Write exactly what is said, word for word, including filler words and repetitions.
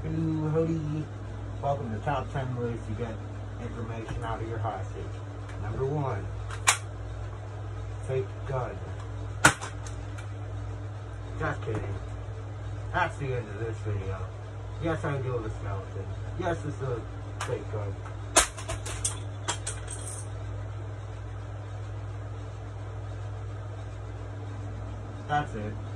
Hello, howdy. Welcome to Top ten Ways to Get Information Out of Your Hostage. Number one, fake gun. Just kidding. That's the end of this video. Yes, I do have a skeleton. Yes, this is a fake gun. That's it.